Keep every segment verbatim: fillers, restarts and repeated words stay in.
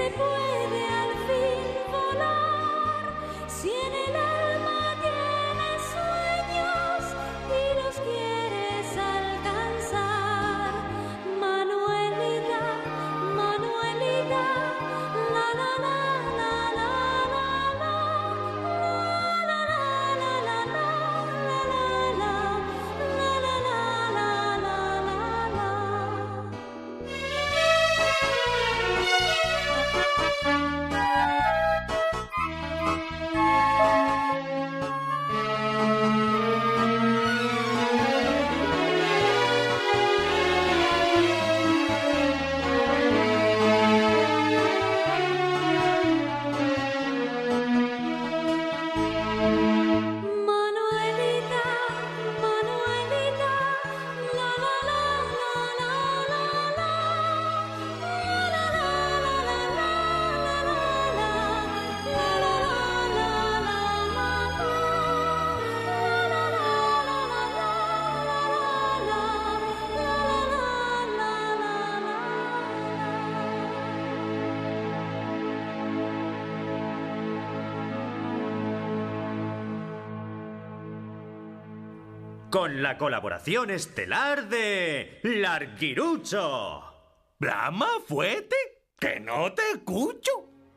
puede al fin volar si en el alma tienes sueños y los quieres alcanzar. Manuelita, Manuelita, la la la la la la la, la la la la la la la, la la la la la la. Manuelita, Manuelita, la la la la la la la, la la la la la la la, la la la la la la, la la la la Con la colaboración estelar de Larguirucho. ¿Brahma fuerte? ¡Que no te escucho!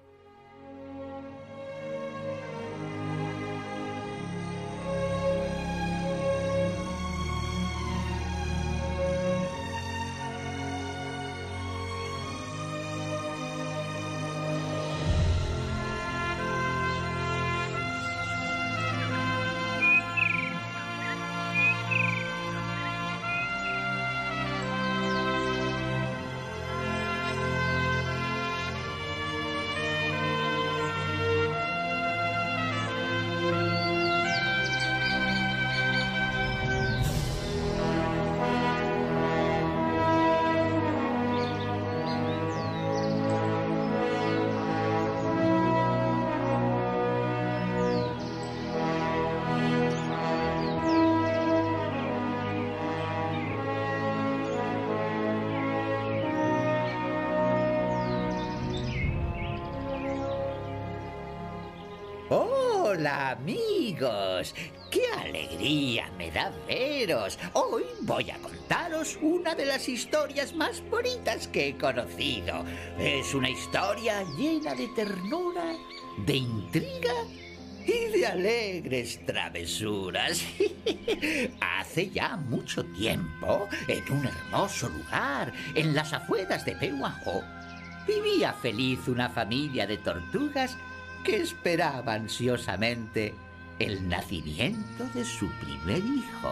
Hola, amigos. ¡Qué alegría me da veros! Hoy voy a contaros una de las historias más bonitas que he conocido. Es una historia llena de ternura, de intriga y de alegres travesuras. Hace ya mucho tiempo, en un hermoso lugar, en las afueras de Pehuajó, vivía feliz una familia de tortugas que esperaba ansiosamente el nacimiento de su primer hijo.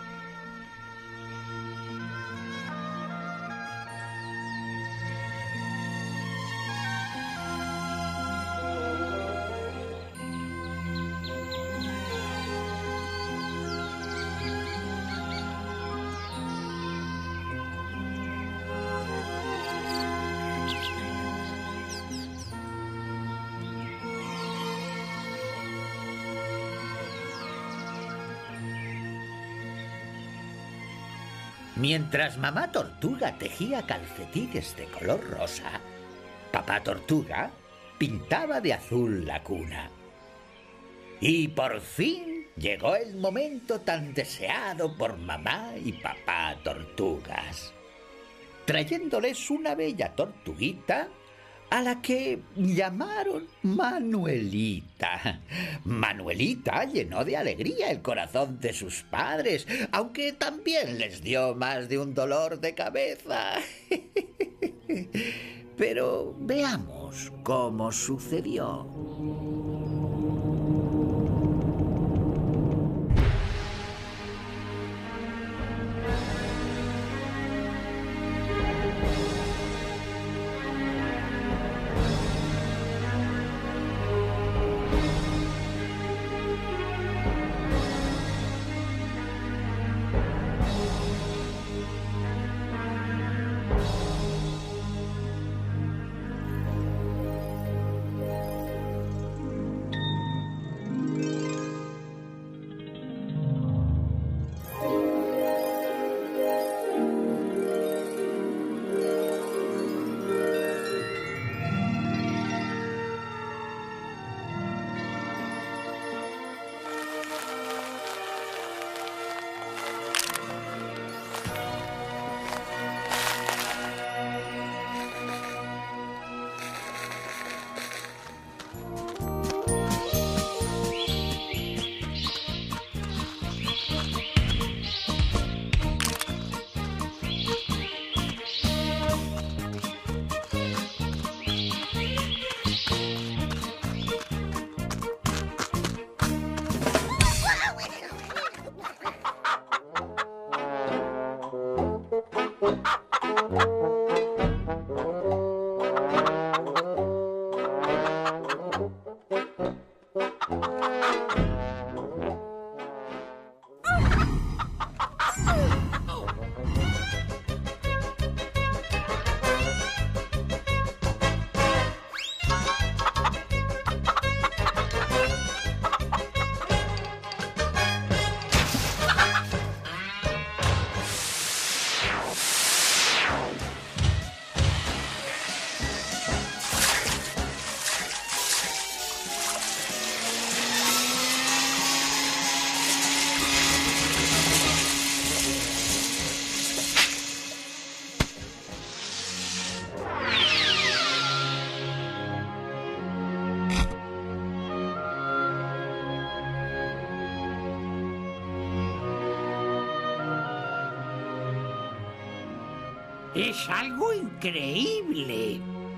Mientras mamá tortuga tejía calcetines de color rosa, papá tortuga pintaba de azul la cuna. Y por fin llegó el momento tan deseado por mamá y papá tortugas, trayéndoles una bella tortuguita a la que llamaron Manuelita. Manuelita llenó de alegría el corazón de sus padres, aunque también les dio más de un dolor de cabeza. Pero veamos cómo sucedió. Es algo increíble.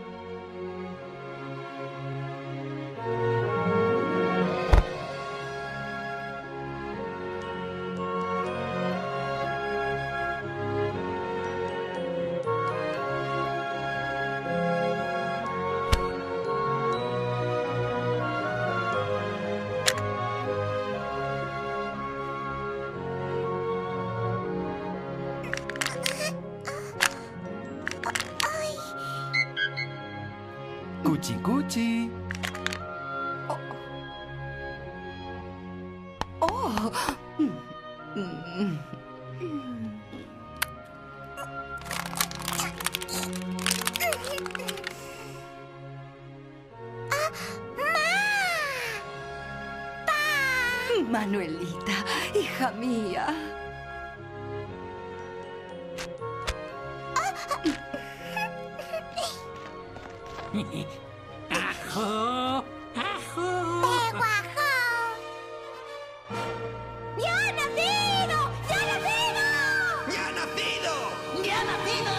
Cuchi cuchi. Oh. Mm. Manuelita, hija mía. ¡Ajo! ¡Ajo! ¡Ya ha nacido! ¡Ya ha nacido! ¡Ya ha nacido! ¡Ya ha nacido!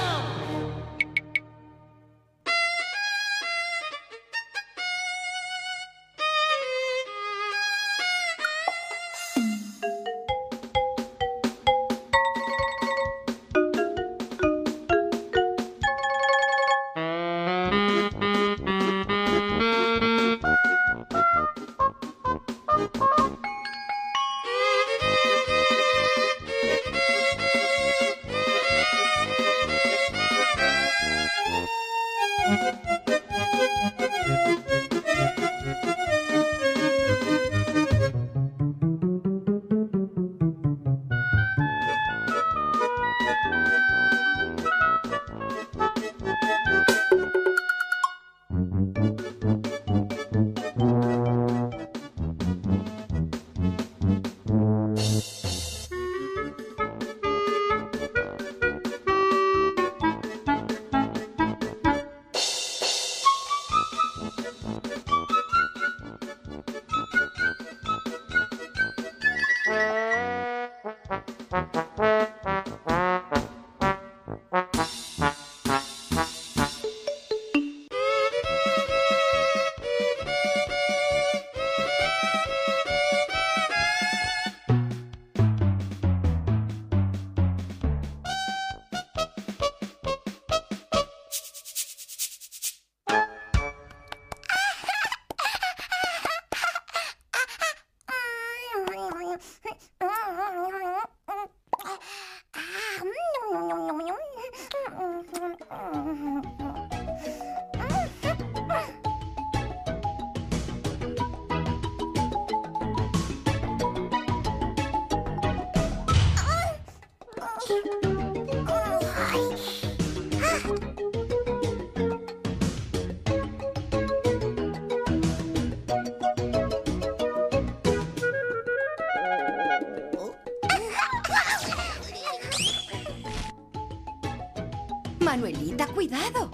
Manuelita, cuidado.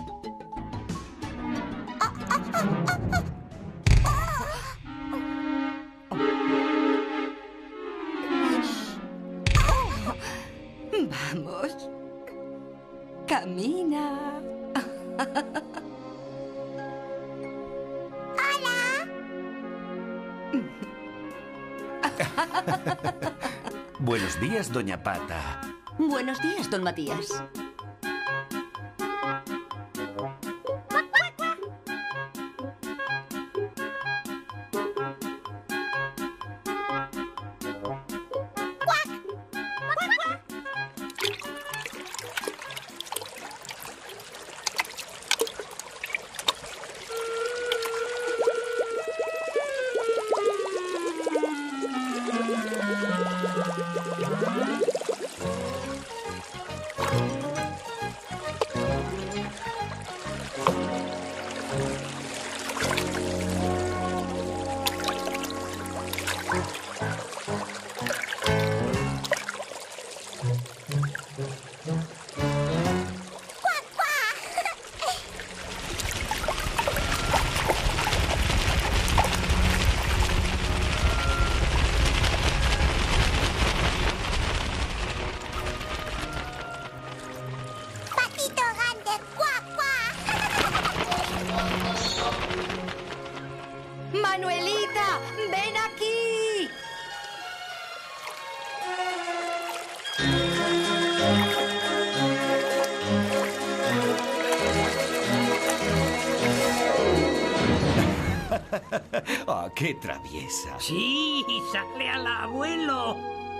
Vamos. Camina. Buenos días, doña Pata. Buenos días, don Matías. Manuelita, ven aquí. ¡Ah, qué traviesa! Sí, sale al abuelo.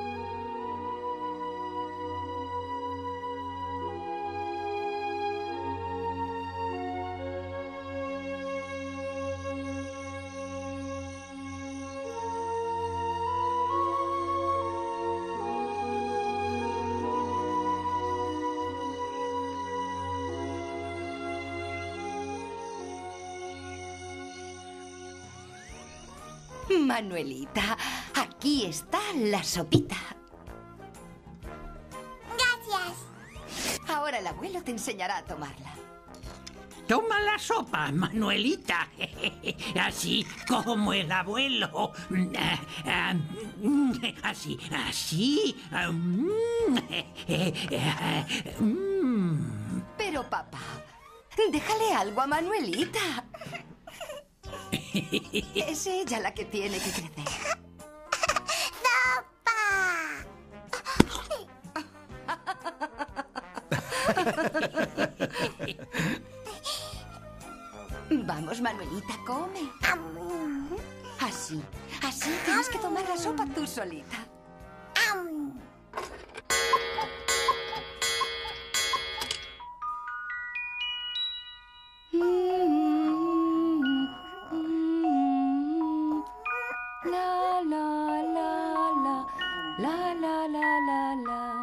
Manuelita, aquí está la sopita. Gracias. Ahora el abuelo te enseñará a tomarla. Toma la sopa, Manuelita. Así como el abuelo. Así, así. Pero papá, déjale algo a Manuelita. Es ella la que tiene que crecer. Vamos, Manuelita, come. Así, así tienes que tomar la sopa tú solita. La, la, la, la, la, la, la, la, la.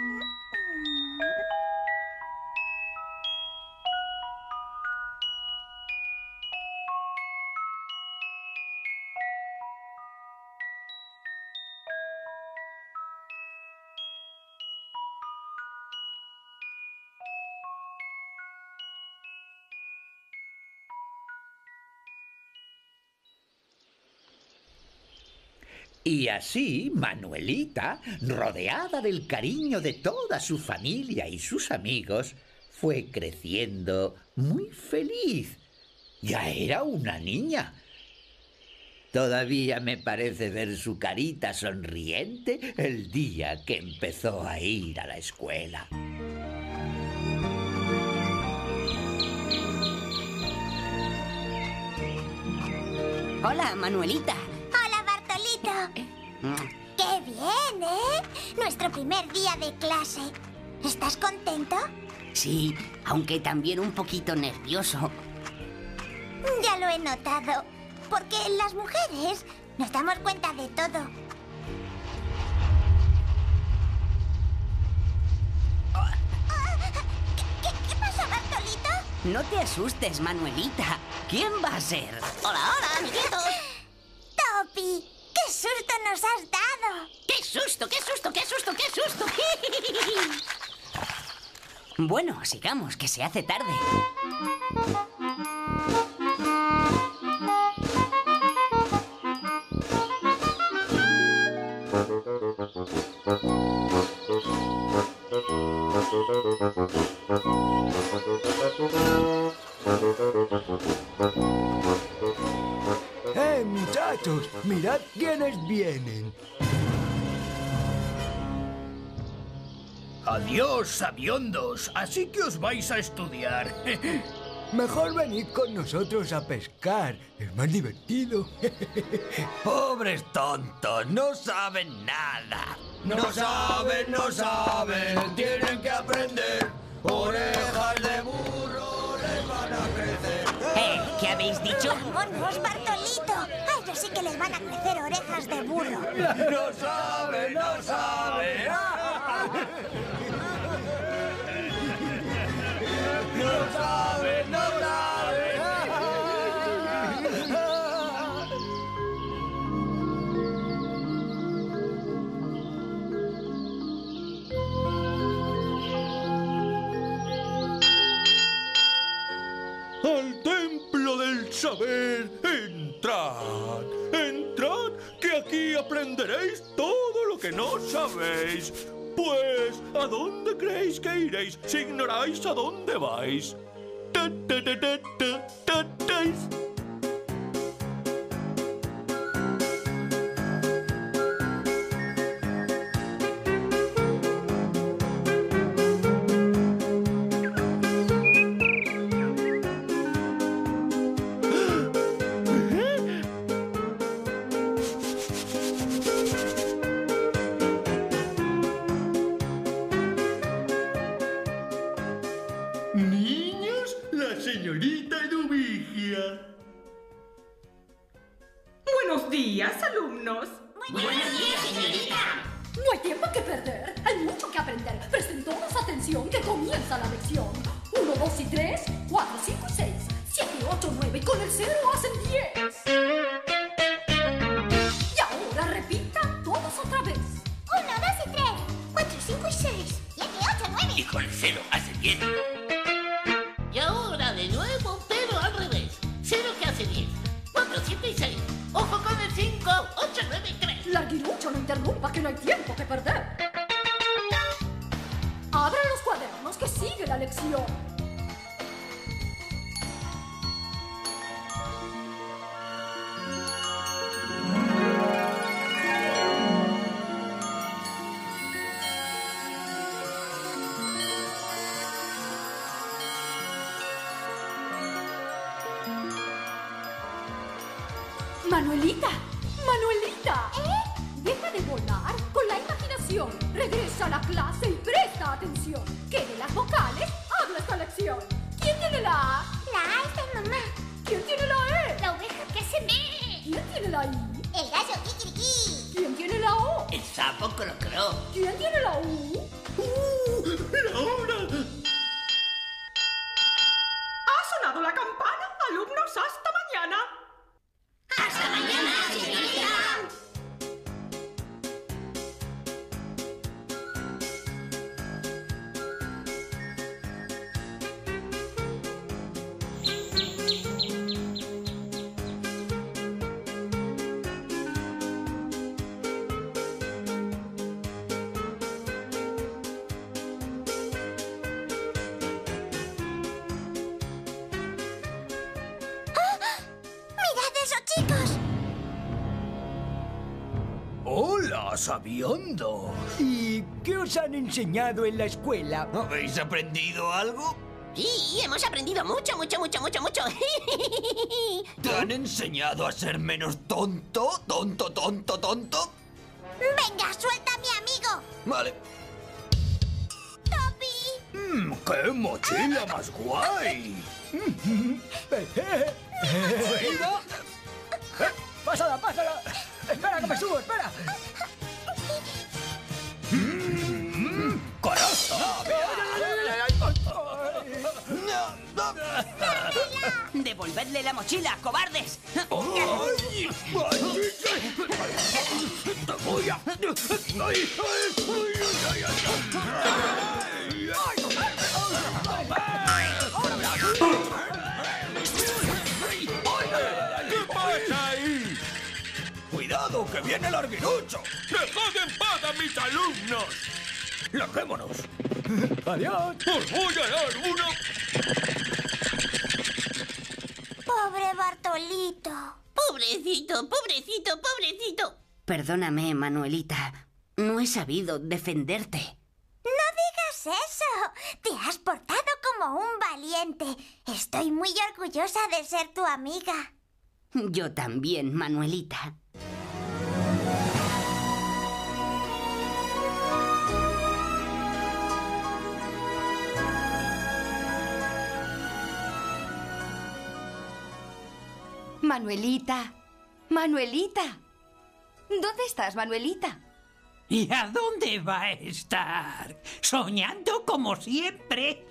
Y así Manuelita, rodeada del cariño de toda su familia y sus amigos, fue creciendo muy feliz. Ya era una niña. Todavía me parece ver su carita sonriente el día que empezó a ir a la escuela. Hola, Manuelita. Hola, Bartolito. ¡Qué bien, eh! Nuestro primer día de clase. ¿Estás contento? Sí, aunque también un poquito nervioso. Ya lo he notado. Porque las mujeres nos damos cuenta de todo. ¿Qué, qué, qué pasa, Bartolito? No te asustes, Manuelita. ¿Quién va a ser? Hola, hola, amiguitos. Topi, ¡qué susto nos has dado! ¡Qué susto, qué susto, qué susto, qué susto! Bueno, sigamos, que se hace tarde. ¡Eh, muchachos! ¡Mirad quiénes vienen! Adiós, sabiondos. Así que os vais a estudiar. Mejor venid con nosotros a pescar. Es más divertido. ¡Pobres tontos! ¡No saben nada! No saben, no saben. Tienen que aprender. Orejas de burro les van a crecer. ¿Eh? ¿Qué habéis dicho? ¡Vámonos, Bartolito! ¡A ellos sí que les van a crecer orejas de burro! No saben, no saben. No saben, no saben. Al templo del saber, entrad, entrad, que aquí aprenderéis todo lo que no sabéis. Pues, ¿a dónde creéis que iréis si ignoráis a dónde vais? Ta, ta, ta, ta, ta, ta, tais. presentamos la señorita Eduvigia. Buenos días, alumnos. Buenos días, señorita. No hay tiempo que perder, hay mucho que aprender. Prestén todos atención que comienza la lección. Uno, dos y tres, cuatro, cinco y seis, siete, ocho, nueve, y con el cero hacen diez. Y ahora repitan todos otra vez. Uno, dos y tres, cuatro, cinco y seis, siete, ocho, nueve. Y con el cero hacen diez. Y ahora de nuevo, pero al revés. Cero que hace diez, cuatro, siete y seis. Ojo con el cinco, ocho, nueve y tres. Larguirucho, no interrumpa que no hay tiempo que perder. Abran los cuadernos que sigue la lección. Manuelita, Manuelita. ¿Eh? Deja de volar con la imaginación. Regresa a la clase y presta atención. Que de las vocales habla esta lección. ¿Quién tiene la A? La A es de mamá. ¿Quién tiene la E? La oveja que hace me. ¿Quién tiene la I? El gallo kikiriki. ¿Quién tiene la O? El sapo crocró. ¿Quién tiene la U? ¡Uh! ¡La hora! Ha sonado la campana, alumnos, hasta mañana. Hasta mañana, señorita. ¡Hola, sabiondos! ¿Y qué os han enseñado en la escuela? ¿Habéis aprendido algo? Sí, hemos aprendido mucho, mucho, mucho, mucho, mucho. ¿Te han enseñado a ser menos tonto? ¿Tonto, tonto, tonto? Venga, suelta a mi amigo. Vale. ¡Topi! Mm, ¡Qué mochila más guay! ¿Oído? Eh, ¡Pásala, pásala! ¡Espera, que me subo, espera! Mm, ¡Carazo! ¡Devolvedle la mochila, cobardes! ¡Ay! ¡Te voy a... ¡Ay! ¿Qué pasa ahí? ¡Cuidado, que viene el arguirucho! ¡Dejad en paz a mis alumnos! ¡Larguémonos! ¡Adiós! ¡Os voy a dar una... Pobre Bartolito. Pobrecito, pobrecito, pobrecito. Perdóname, Manuelita. No he sabido defenderte. No digas eso. Te has portado como un valiente. Estoy muy orgullosa de ser tu amiga. Yo también, Manuelita. Manuelita, Manuelita. ¿Dónde estás, Manuelita? ¿Y a dónde va a estar? Soñando como siempre.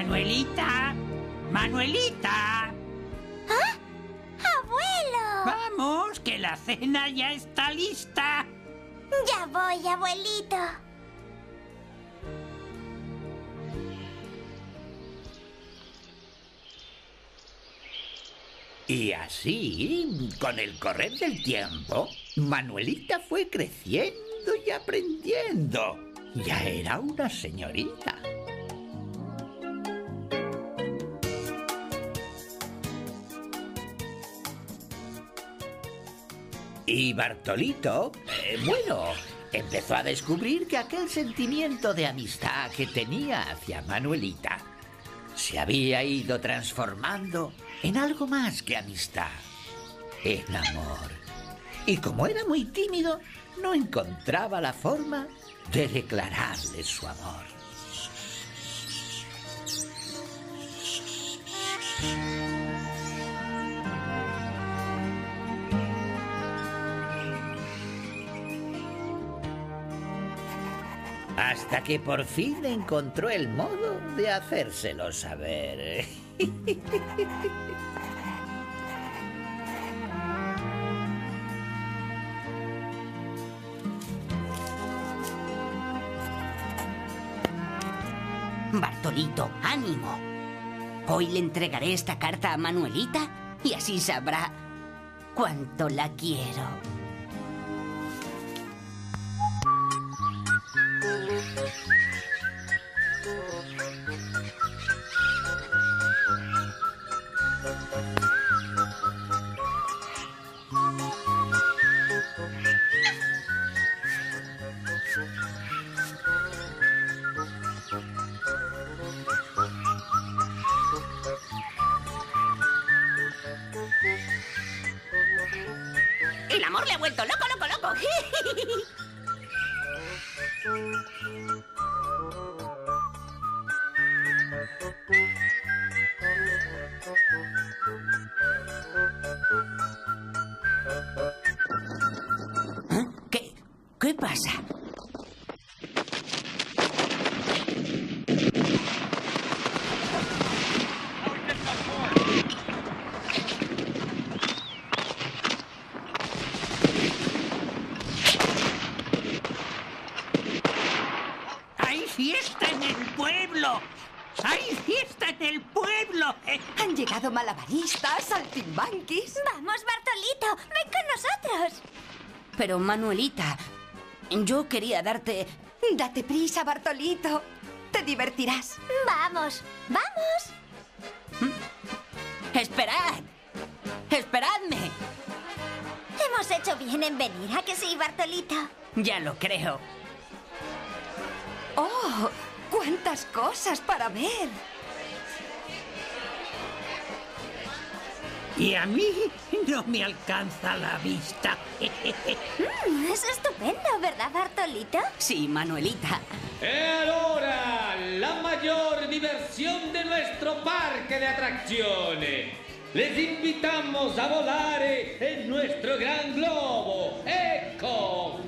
Manuelita, Manuelita. ¿Ah? ¡Abuelo! Vamos, que la cena ya está lista. Ya voy, abuelito. Y así, con el correr del tiempo, Manuelita fue creciendo y aprendiendo. Ya era una señorita. Y Bartolito, eh, bueno, empezó a descubrir que aquel sentimiento de amistad que tenía hacia Manuelita se había ido transformando en algo más que amistad, en amor. Y como era muy tímido, no encontraba la forma de declararle su amor. Hasta que por fin encontró el modo de hacérselo saber. Bartolito, ánimo. Hoy le entregaré esta carta a Manuelita y así sabrá cuánto la quiero. El amor le ha vuelto loco, loco, loco. ¿Qué? ¿Qué pasa? ¡Hay fiesta en el pueblo! ¡Hay fiesta en el pueblo! Han llegado malabaristas, saltimbanquis. Vamos, Bartolito, ven con nosotros. Pero, Manuelita, yo quería darte... Date prisa, Bartolito. Te divertirás. Vamos, vamos. ¡Esperad! ¡Esperadme! Hemos hecho bien en venir, ¿a que sí, Bartolito? Ya lo creo. ¡Oh! ¡Cuántas cosas para ver! Y a mí no me alcanza la vista. Mm, es estupendo, ¿verdad, Bartolito? Sí, Manuelita. E allora, la mayor diversión de nuestro parque de atracciones. Les invitamos a volar en nuestro gran globo. ¡Ecco!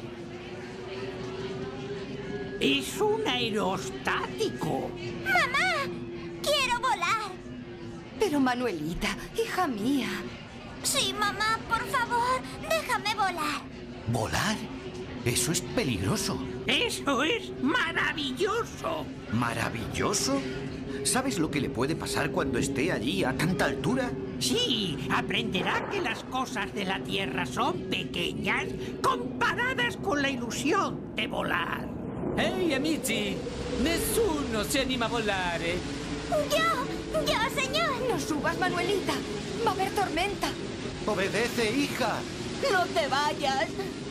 Es un aerostático. ¡Mamá! ¡Quiero volar! Pero, Manuelita, hija mía... Sí, mamá, por favor, déjame volar. ¿Volar? Eso es peligroso. ¡Eso es maravilloso! ¿Maravilloso? ¿Sabes lo que le puede pasar cuando esté allí a tanta altura? Sí, aprenderá que las cosas de la Tierra son pequeñas comparadas con la ilusión de volar. Ehi, amici! Nessuno si anima a volare. Yo, yo, señor. No subas, Manuelita. Va a haber tormenta. Obedece, hija. ¡No te vayas!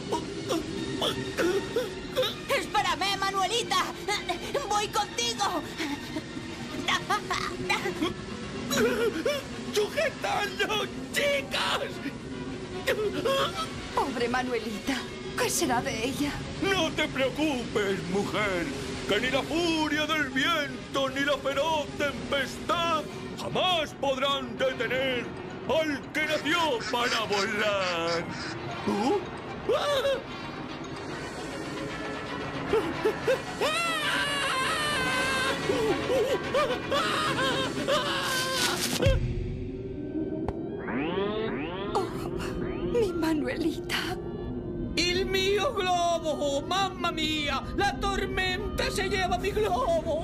¡Espérame, Manuelita! ¡Voy contigo! ¡Sujetadlo, chicas! Pobre Manuelita. ¿Qué será de ella? No te preocupes, mujer, que ni la furia del viento ni la feroz tempestad jamás podrán detener al que nació para volar. ¿Uh? ¡Ah! Mi Manuelita. ¡El mío globo! ¡Mamma mía! ¡La tormenta se lleva mi globo!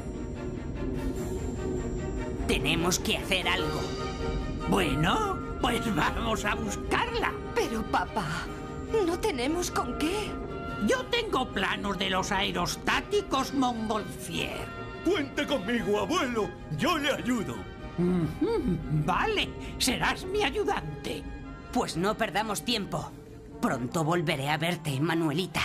Tenemos que hacer algo. Bueno, pues vamos a buscarla. Pero, papá, no tenemos con qué. Yo tengo planos de los aerostáticos Montgolfier. Cuente conmigo, abuelo. Yo le ayudo. Mm-hmm. Vale, serás mi ayudante. Pues no perdamos tiempo. Pronto volveré a verte, Manuelita.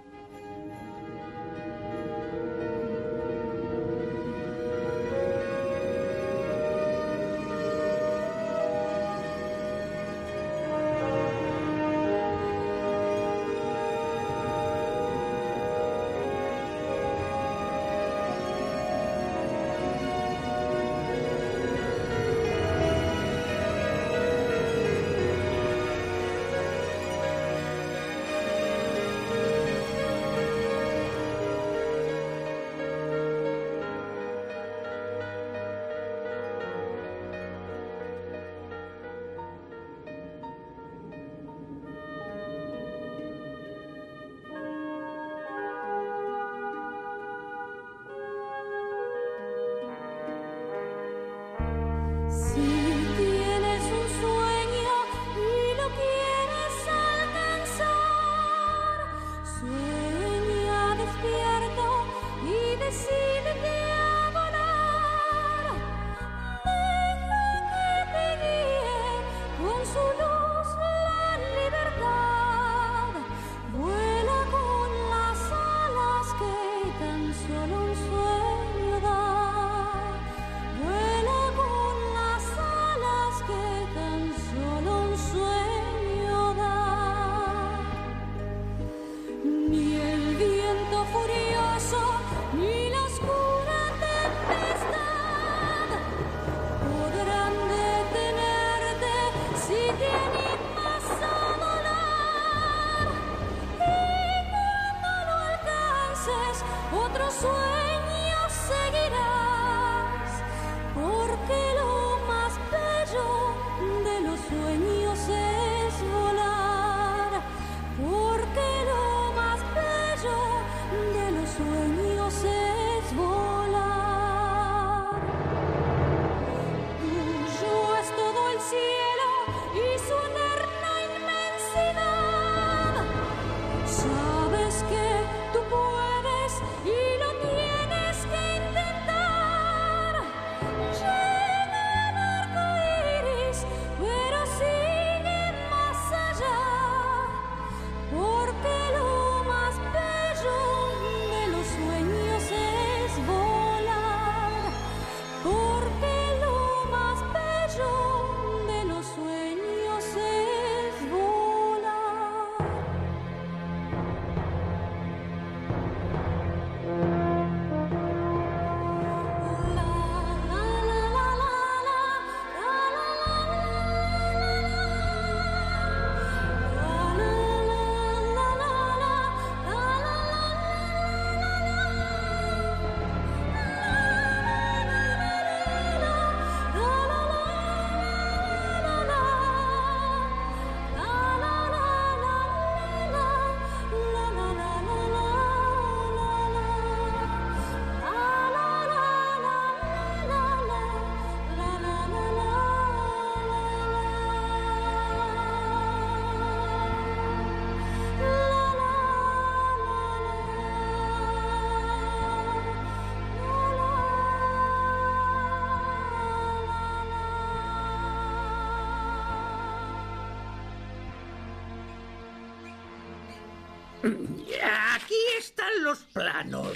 Aquí están los planos.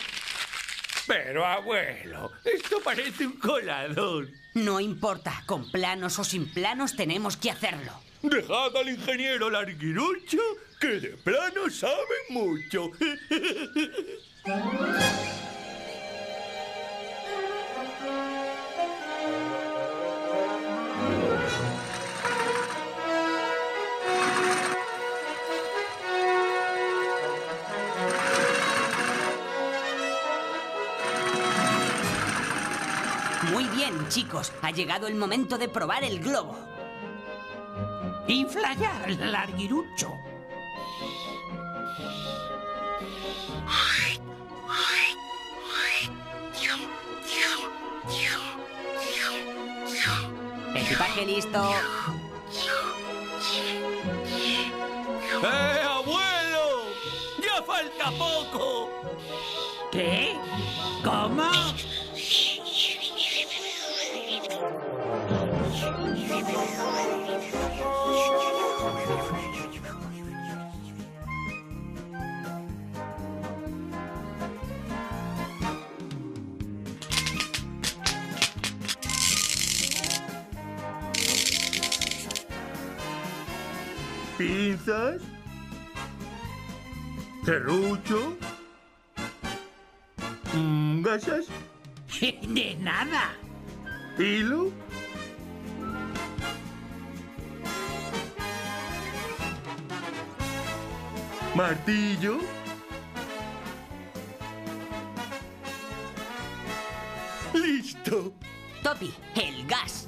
Pero, abuelo, esto parece un colador. No importa, con planos o sin planos tenemos que hacerlo. Dejad al ingeniero Larguirucho, que de planos sabe mucho. Bien, chicos, ha llegado el momento de probar el globo. Inflayar, larguirucho. Equipaje listo. ¡Eh, abuelo! ¡Ya falta poco! ¿Qué? ¿Cómo? ¿Pinzas? ¿Serrucho? Mm, ¿Gasas? De nada. ¿Hilo? ¿Martillo? ¡Listo! Topi, el gas.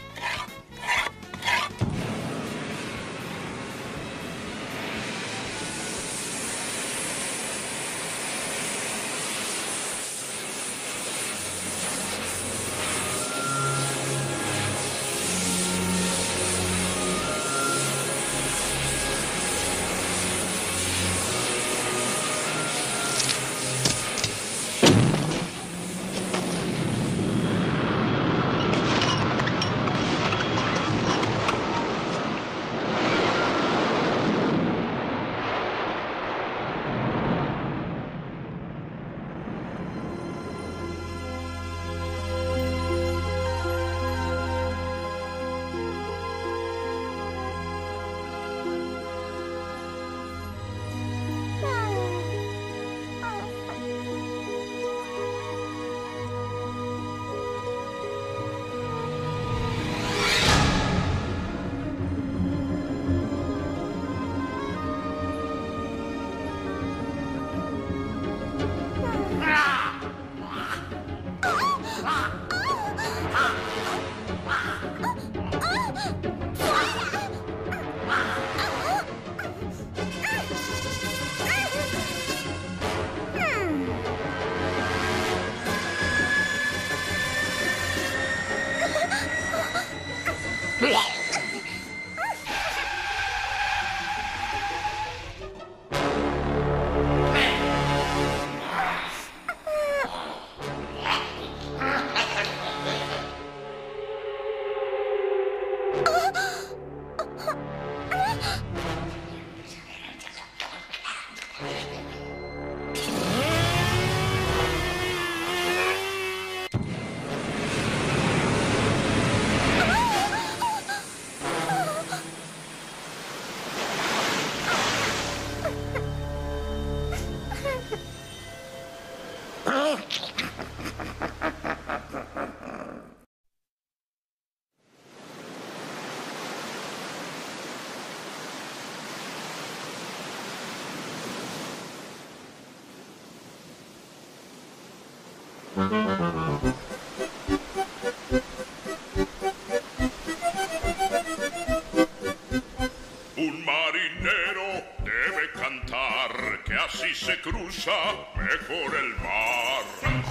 Un marinero debe cantar, que así se cruza mejor el mar.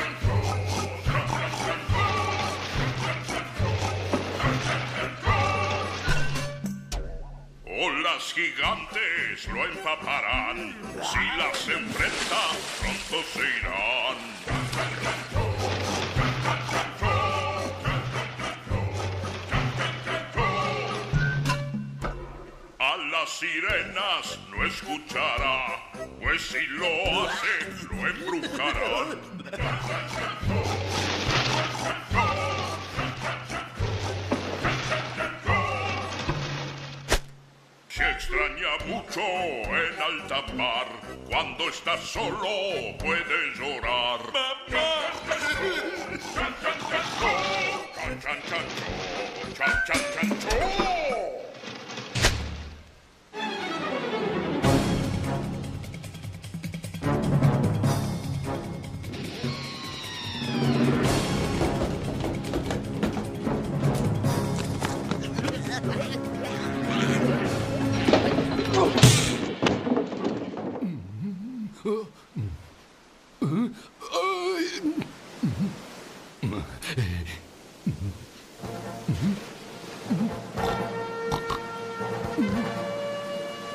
Olas gigantes lo empaparán, si las enfrenta pronto se irán. A las sirenas no escuchará, pues si lo hace, lo embrujarán. Se extraña mucho en alta mar, cuando está solo puede llorar. Chan, chan, chan, cho, chan, chan, chan, cho, chan, chan, chan, cho.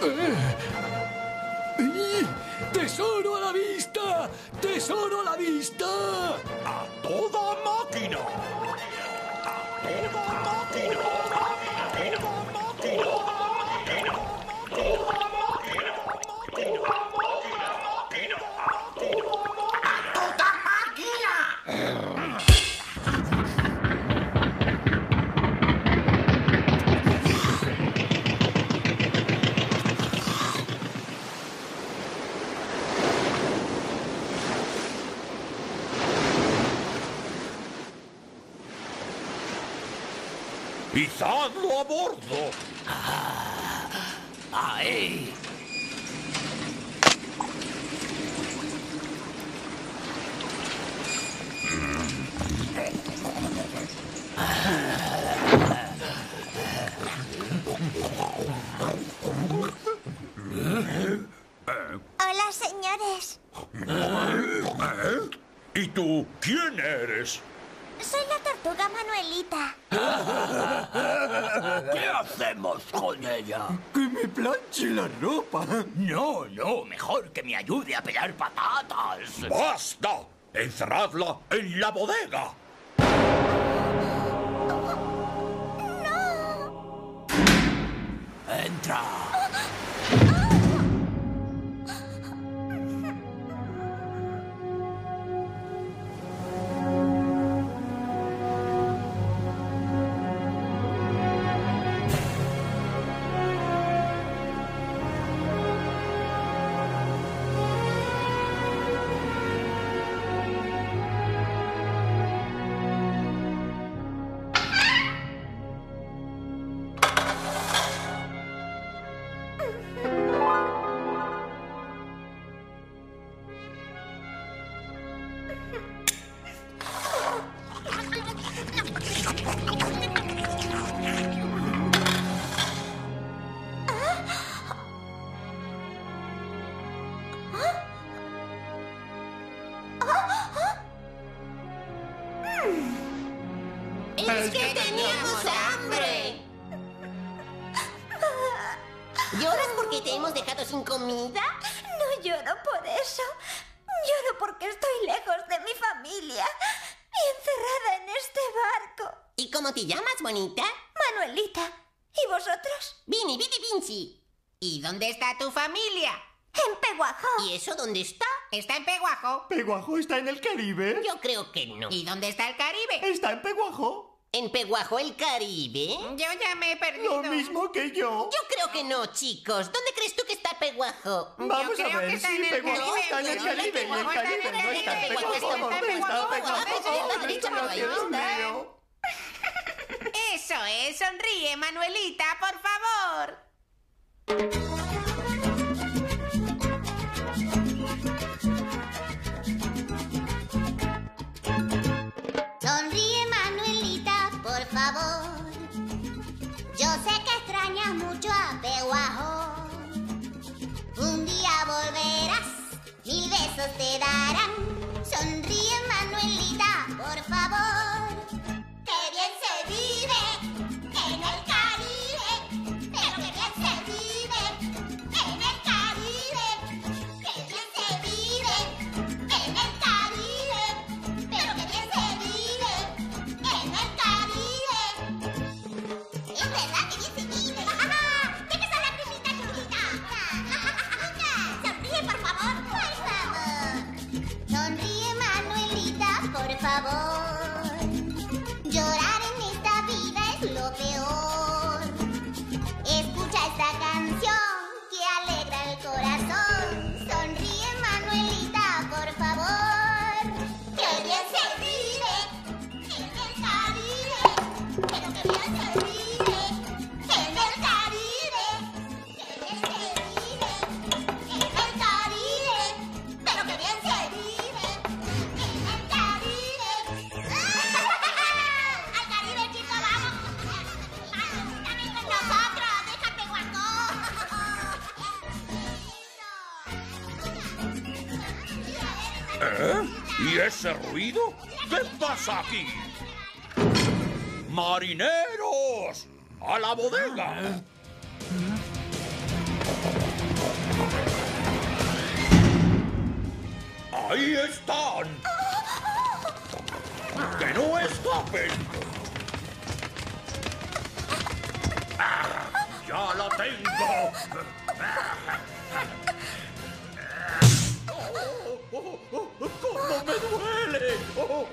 ¡Tesoro a la vista! ¡Tesoro a la vista! ¡A toda máquina! ¡A toda máquina! ¡A toda máquina! ¡Izadlo a bordo! Ah, ¡ahí! Hola, señores. ¿Eh? ¿Y tú quién eres? Soy la tortuga Manuelita. ¿Qué hacemos con ella? ¡Que me planche la ropa! No, no, mejor que me ayude a pelar patatas. ¡Basta! ¡Encerradla en la bodega! ¡No! ¡Entra! ¡Es que teníamos hambre! ¿Lloras porque te hemos dejado sin comida? No lloro por eso. Lloro porque estoy lejos de mi familia y encerrada en este barco. ¿Y cómo te llamas, bonita? Manuelita. ¿Y vosotros? Vini, Vini, Vinci. ¿Y dónde está tu familia? En Peguajo. ¿Y eso dónde está? ¿Está en Peguajo? ¿Peguajo está en el Caribe? Yo creo que no. ¿Y dónde está el Caribe? ¿Está en Peguajo? ¿En Peguajo, el Caribe? Yo ya me he perdido. Lo mismo que yo. Yo creo que no, chicos. ¿Dónde crees tú que está Peguajo? Vamos Yo a creo ver que está si en el Peguajo Caribe. está en el Yo Caribe. creo que En el Peguajo está Caribe en el no está en Caribe. Peguajo. ¿Dónde está Peguajo? Dios mío. Eso es, sonríe, Manuelita, por favor. Sonríe, Manuelita, por favor. Yo sé que extrañas mucho a Peguajo. Un día volverás, mil besos te darán. Sonríe, Manuelita, por favor. ¡Qué bien se vive en el Caribe! ¡Pero qué bien se vive en el Caribe! ¡Qué bien se vive en el Caribe! ¡Pero qué bien se vive en el Caribe! Es verdad que bien se vive. ¿Qué te son las primitas chiquitas? Sonríe, por favor. Por favor. Sonríe, Manuelita, por favor. Llorar en esta vida es lo peor. Escucha esta canción que alegra el corazón. Sonríe, Manuelita, por favor. ¡Qué bien se vive en el Caribe! ¡Pero qué bien se vive en el Caribe! ¡Qué bien se vive en el Caribe! ¡Pero qué bien se vive en el Caribe! ¡Al Caribe, chicos, vamos! ¡También con nosotros! ¡Deja Peguajo! ¿Eh? ¿Y ese ruido? ¿Qué pasa aquí? ¡Marineros! ¡A la bodega! ¡Ahí están! ¡Que no escapen! ¡Ah! ¡Ya la tengo! ¡Oh, oh, oh, oh! ¡Cómo me duele! ¡Oh!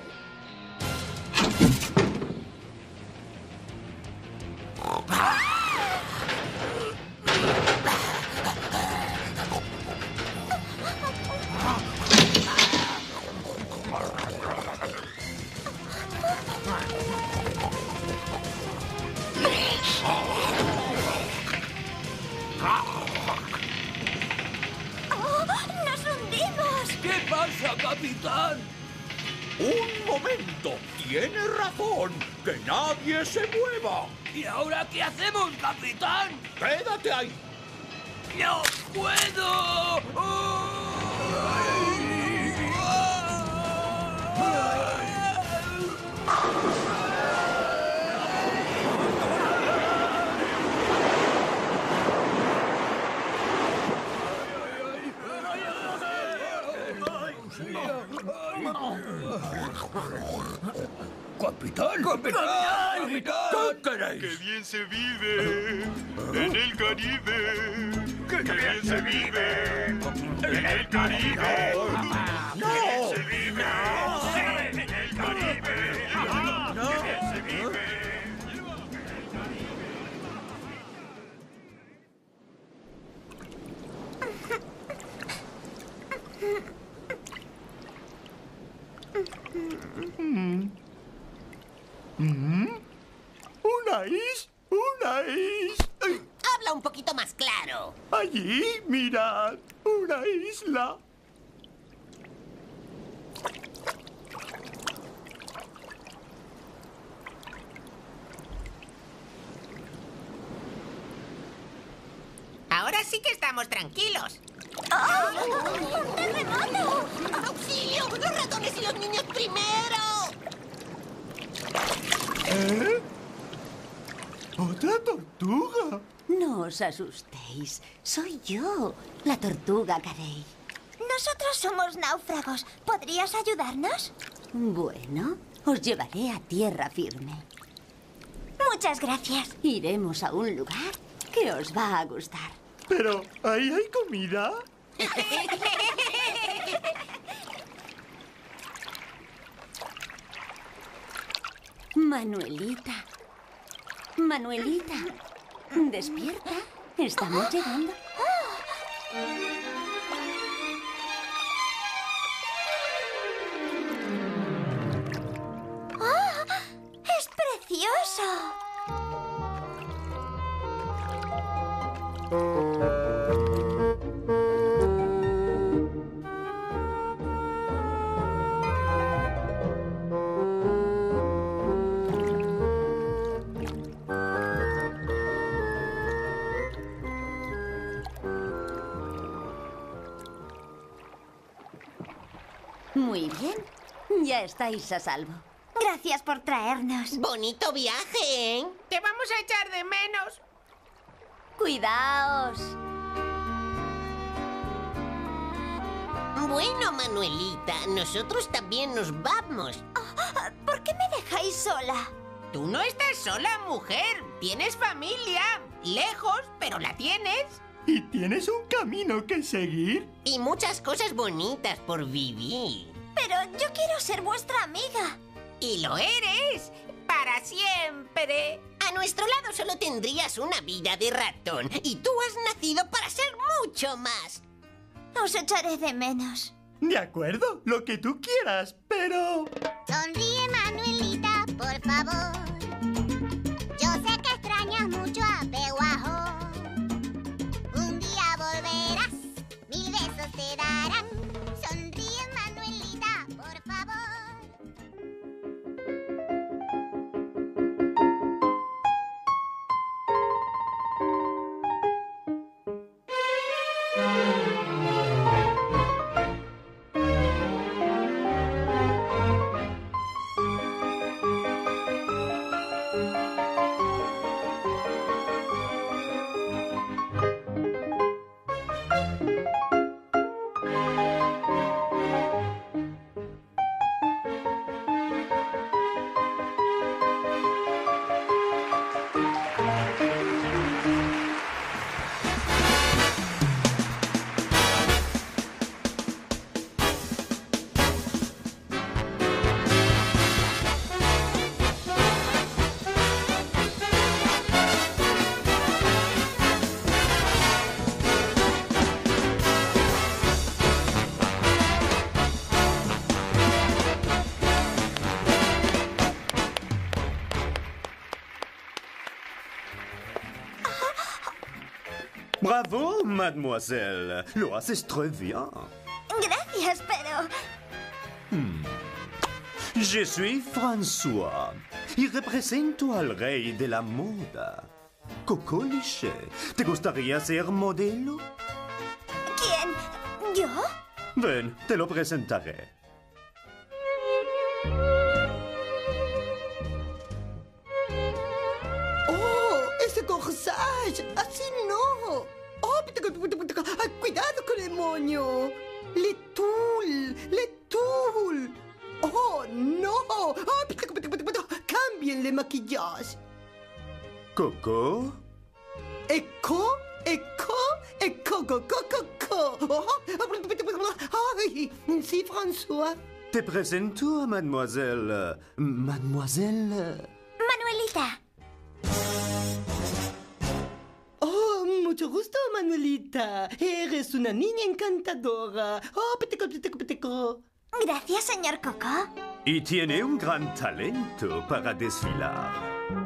capitán! ¡Un momento! ¡Tiene razón! ¡Que nadie se mueva! ¿Y ahora qué hacemos, capitán? ¡Quédate ahí! ¡No puedo! ¡Capitán! ¡Capitán! ¿Qué queréis? ¡Qué bien se vive en el Caribe! ¡Qué, qué bien se vive en el Caribe! ¡No! ¡Qué bien se vive sí, en el Caribe! ¡Qué bien se vive! ¡Una is! ¡Una is! ¡Ay! Habla un poquito más claro. Allí, mirad, una isla. Ahora sí que estamos tranquilos. ¡Oh! ¡Un terremoto! ¡Auxilio! ¡Los ratones y los niños primero! ¿Eh? ¡Otra tortuga! No os asustéis. Soy yo, la tortuga Carey. Nosotros somos náufragos. ¿Podrías ayudarnos? Bueno, os llevaré a tierra firme. Muchas gracias. Iremos a un lugar que os va a gustar. Pero, ¿ahí hay comida? Manuelita. Manuelita. Despierta. Estamos llegando. ¡Oh! ¡Es precioso! Muy bien. Ya estáis a salvo. Gracias por traernos. Bonito viaje, ¿eh? Te vamos a echar de menos. Cuidaos. Bueno, Manuelita, nosotros también nos vamos. Oh, ¿por qué me dejáis sola? Tú no estás sola, mujer. Tienes familia. Lejos, pero la tienes. Y tienes un camino que seguir. Y muchas cosas bonitas por vivir. Pero yo quiero ser vuestra amiga. Y lo eres. Para siempre. A nuestro lado solo tendrías una vida de ratón. Y tú has nacido para ser mucho más. Os echaré de menos. De acuerdo, lo que tú quieras, pero... Sonríe, Manuelita, por favor. Yo sé que extrañas mucho a Peguajo. Un día volverás, mil besos te darán. Sonríe, Manuelita, por favor. Bravo, mademoiselle. Lo haces très bien. Gracias, pero... Hmm. Je suis François y represento al rey de la moda. Coco Lichet, ¿te gustaría ser modelo? ¿Quién? ¿Yo? Ven, te lo presentaré. ¡Oh! ¡Ese corsage! ¡Así no! ¡Oh! ¡Ay, cuidado con el moño! ¡Le tul! ¡Le tul! ¡Oh, no! ¡Oh! ¡Cambien le maquillaje! ¿Coco? ¿Eco? ¿Eco? ¿Eco? ¿Coco? ¿Coco? Oh, ¡ay! Sí, François. Te presento a mademoiselle... Mademoiselle... Manuelita. Oh, mucho gusto, Manuelita. Eres una niña encantadora. Oh, peteco, peteco, peteco. Gracias, señor Coco. Y tiene un gran talento para desfilar.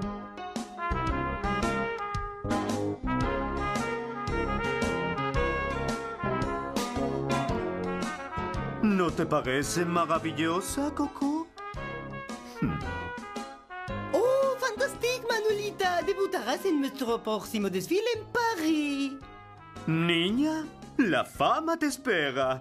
¿No te parece maravillosa, Coco? Hmm. Oh, fantastique, Manuelita. Debutarás en nuestro próximo desfile en París. Niña, la fama te espera.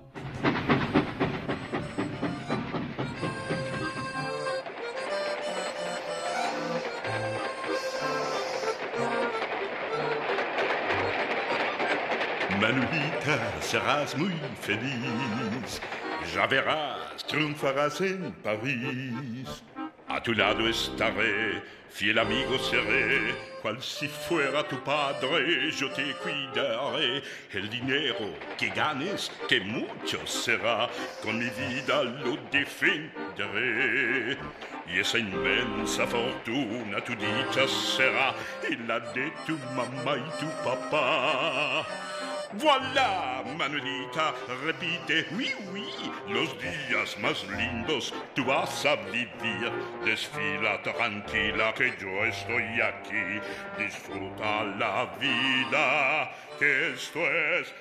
Manuelita, serás muy feliz. Ya verás, triunfarás en París. A tu lado estaré, fiel amigo seré, cual si fuera tu padre, yo te cuidaré. El dinero que ganes, que mucho será, con mi vida lo defenderé. Y esa inmensa fortuna tu dicha será, y la de tu mamá y tu papá. Voilà, Manuelita, repite, oui, oui, los días más lindos tú vas a vivir. Desfila tranquila que yo estoy aquí. Disfruta la vida, que esto es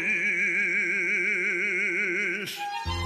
París.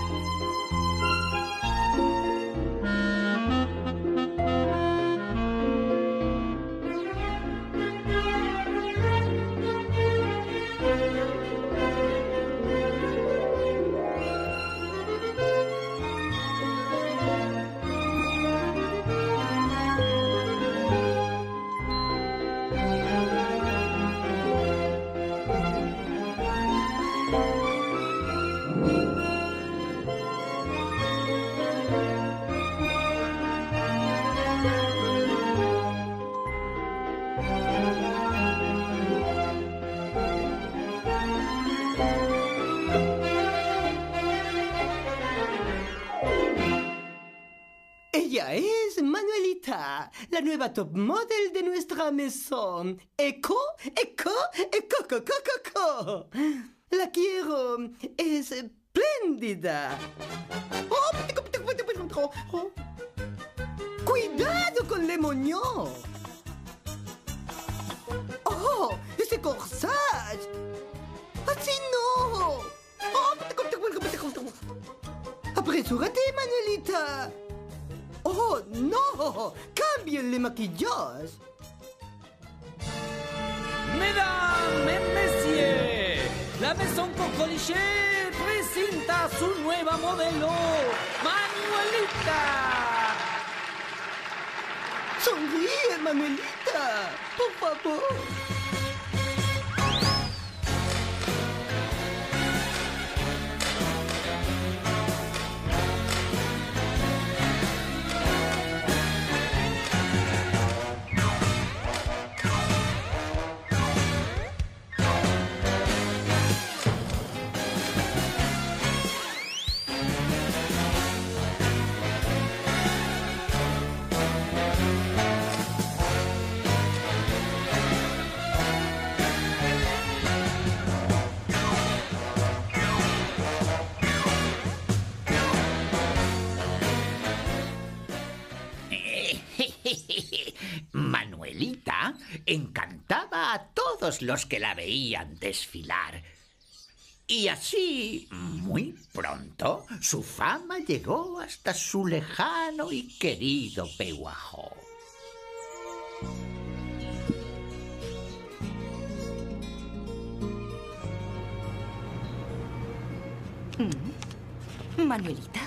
Ella es Manuelita, la nueva top model de nuestra maison. Eco, eco, eco, coco, coco. La quiero, es espléndida. Oh, oh. Cuidado con le moñón. Oh, ese corsage. Así no. Oh, apresúrate, Manuelita. ¡Oh, no! ¡Cambien le maquillaje! Mesdames et messieurs, la Maison Coco Lichet presenta a su nueva modelo, Manuelita. ¡Sonríe, Manuelita! ¡Por favor! Manuelita, encantado encantaba a todos los que la veían desfilar. Y así, muy pronto, su fama llegó hasta su lejano y querido Peguajó. Mm. ¿Manuelita?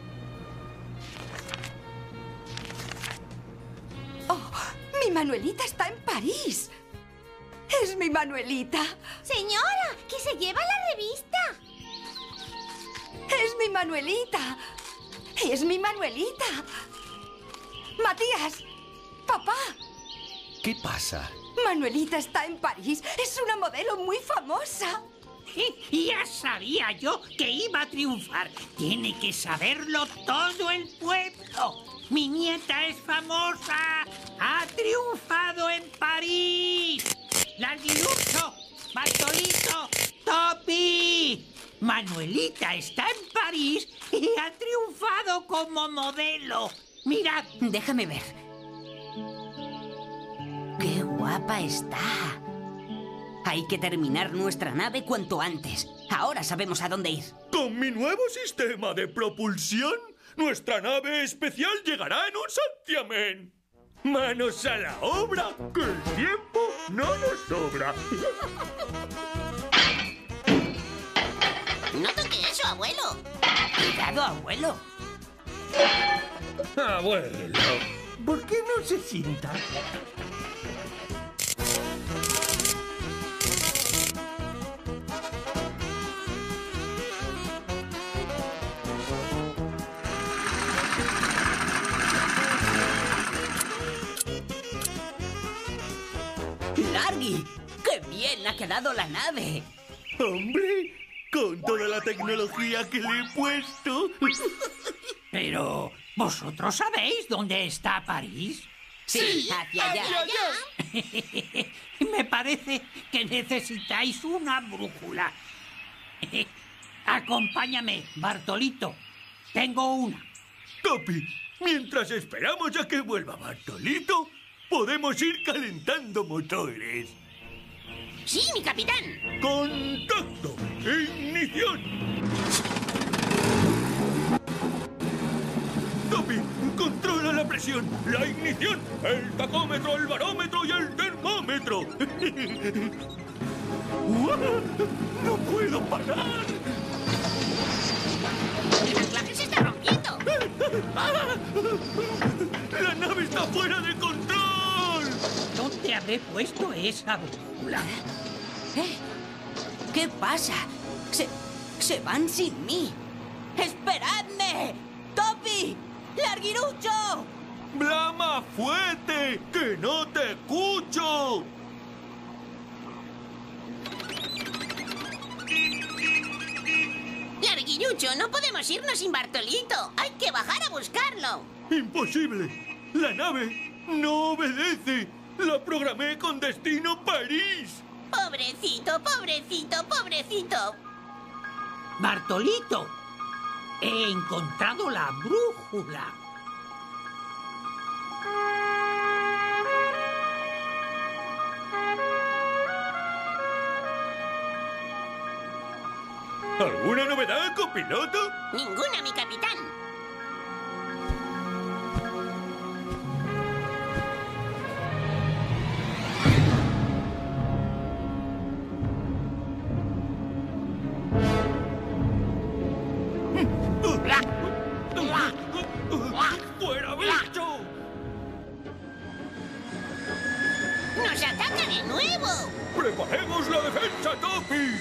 ¡Oh! ¡Mi Manuelita está en París! ¡Es mi Manuelita! Señora, que se lleva la revista. ¡Es mi Manuelita! ¡Es mi Manuelita! ¡Matías! ¡Papá! ¿Qué pasa? Manuelita está en París. Es una modelo muy famosa. Ya sabía yo que iba a triunfar. Tiene que saberlo todo el pueblo. Mi nieta es famosa. Ha triunfado en París. Larguirucho, Bartolito, Topi. Manuelita está en París y ha triunfado como modelo. Mirad. Déjame ver. ¡Qué guapa está! Hay que terminar nuestra nave cuanto antes. Ahora sabemos a dónde ir. Con mi nuevo sistema de propulsión, nuestra nave especial llegará en un santiamén. ¡Manos a la obra! ¡Que el tiempo no nos sobra! No toque eso, abuelo. Cuidado, abuelo. Abuelo, ¿por qué no se sienta? ¡Largui! ¡Qué bien ha quedado la nave! ¡Hombre! Con toda la tecnología que le he puesto. Pero, ¿vosotros sabéis dónde está París? Sí, hacia allá. Hacia allá. Me parece que necesitáis una brújula. Acompáñame, Bartolito. Tengo una. Topi, mientras esperamos a que vuelva Bartolito, podemos ir calentando motores. Sí, mi capitán. ¡Contacto! ¡Ignición! Topi, controla la presión, la ignición, el tacómetro, el barómetro y el termómetro. ¡No puedo parar! El anclaje se está rompiendo. ¡La nave está fuera de control! ¿Dónde habré puesto esa brújula? ¿Eh? ¿Qué pasa? Se, se van sin mí. ¡Esperadme! ¡Topi! ¡Larguirucho! ¡Blama fuerte! ¡Que no te escucho! Larguirucho, no podemos irnos sin Bartolito. Hay que bajar a buscarlo. ¡Imposible! ¡La nave no obedece! ¡La programé con destino París! Pobrecito, pobrecito, pobrecito. Bartolito, he encontrado la brújula. ¿Alguna novedad, copiloto? Ninguna, mi capitán. ¡Fuera, bicho! ¡Nos ataca de nuevo! ¡Preparemos la defensa, Topi!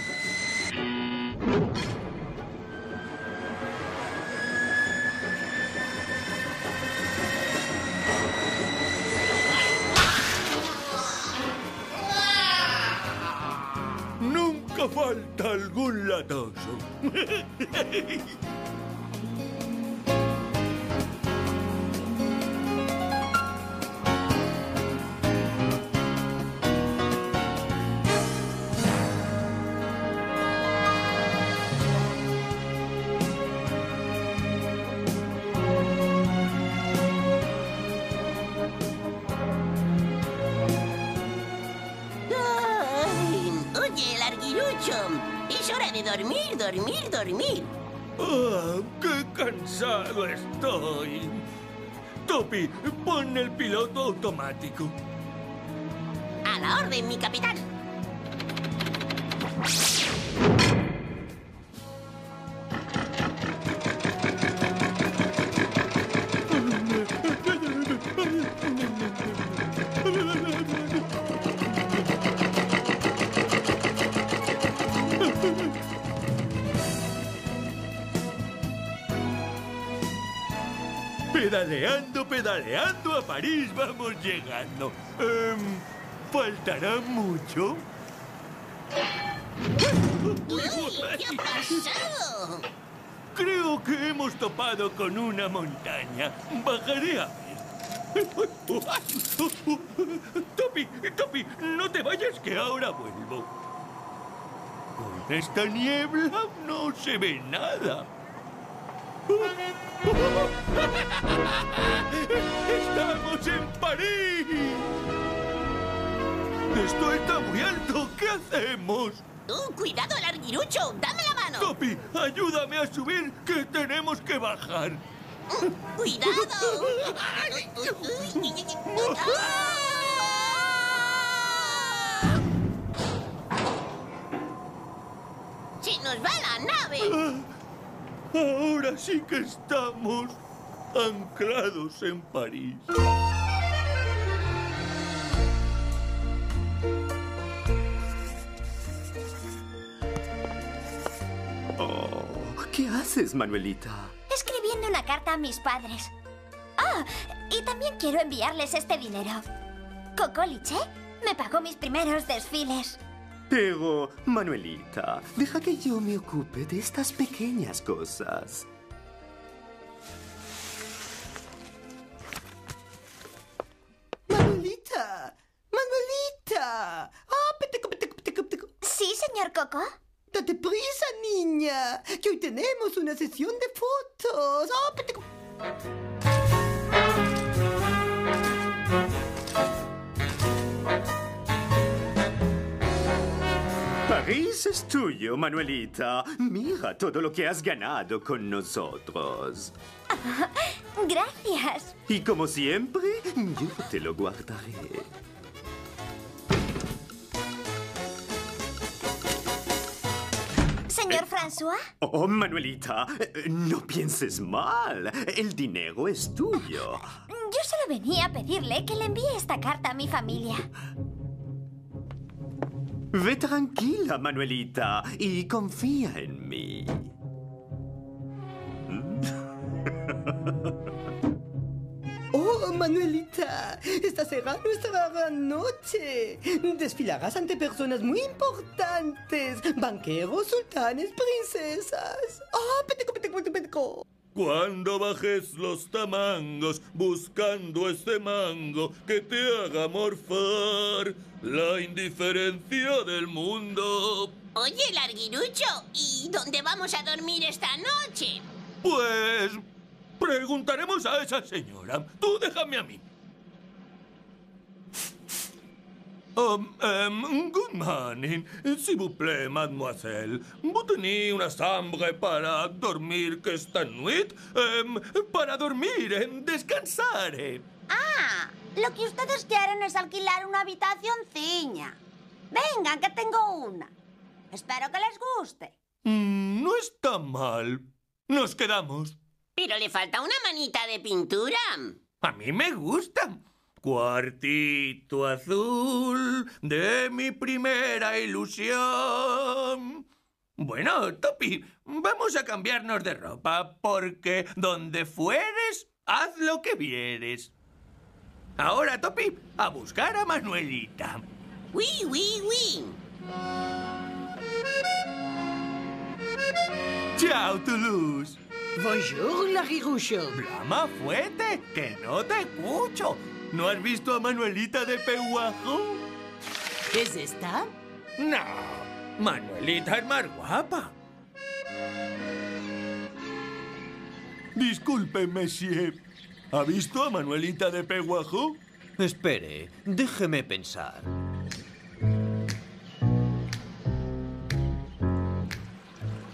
Nunca falta algún latoso. larguirucho. Es hora de dormir, dormir, dormir. ¡Ah, qué cansado estoy! Topi, pon el piloto automático. A la orden, mi capitán. Pedaleando, pedaleando, a París vamos llegando. Eh, ¿Faltará mucho? ¿Qué ha pasado? Creo que hemos topado con una montaña. Bajaré a ver. Topi, Topi, no te vayas que ahora vuelvo. Con esta niebla no se ve nada. ¡Estamos en París! Esto está muy alto. ¿Qué hacemos? ¡Uh, cuidado, larguirucho! ¡Dame la mano! Topi, ayúdame a subir, que tenemos que bajar. ¡Cuidado! ¡Se nos va la nave! Ahora sí que estamos anclados en París. Oh, ¿qué haces, Manuelita? Escribiendo una carta a mis padres. Ah, y también quiero enviarles este dinero. Coco Liche me pagó mis primeros desfiles. Pero, Manuelita, deja que yo me ocupe de estas pequeñas cosas. ¡Manuelita! ¡Manuelita! ¡Ah, peteco, peteco, peteco, peteco! ¿Sí, señor Coco? ¡Date prisa, niña! Que hoy tenemos una sesión de fotos. ¡Ah, peteco! París es tuyo, Manuelita. Mira todo lo que has ganado con nosotros. Gracias. Y como siempre, yo te lo guardaré. Señor François. Oh, Manuelita, no pienses mal. El dinero es tuyo. Yo solo venía a pedirle que le envíe esta carta a mi familia. Ve tranquila, Manuelita, y confía en mí. ¡Oh, Manuelita! Esta será nuestra gran noche. Desfilarás ante personas muy importantes. Banqueros, sultanes, princesas. ¡Ah, peteco, peteco, peteco, peteco! Cuando bajes los tamangos buscando ese mango que te haga morfar la indiferencia del mundo. Oye, larguirucho, ¿y dónde vamos a dormir esta noche? Pues preguntaremos a esa señora. Tú déjame a mí. Um, um, good morning. S'il vous plaît, mademoiselle. Vous tenez una chambre para dormir que esta nuit? Um, para dormir, eh, descansar. Eh. Ah, lo que ustedes quieren es alquilar una habitacionciña. Vengan, que tengo una. Espero que les guste. Mm, no está mal. Nos quedamos. Pero le falta una manita de pintura. A mí me gusta. Cuartito azul de mi primera ilusión. Bueno, Topi, vamos a cambiarnos de ropa porque donde fueres, haz lo que vieres. Ahora, Topi, a buscar a Manuelita. ¡Uy, uy, uy! Chao, Toulouse. Bonjour, larguirucho. Blama fuerte, que no te escucho. ¿No has visto a Manuelita de Peguajo? ¿Es esta? No, Manuelita es más guapa. Disculpe, monsieur. ¿Ha visto a Manuelita de Peguajo? Espere, déjeme pensar.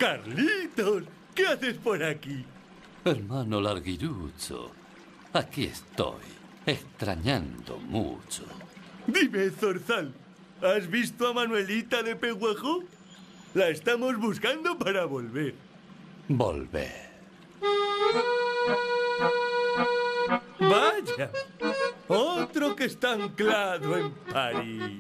Carlitos, ¿qué haces por aquí? Hermano Larguirucho, aquí estoy, extrañando mucho. Dime, Zorzal, ¿has visto a Manuelita de Peguajó? La estamos buscando para volver. Volver. Vaya, otro que está anclado en París.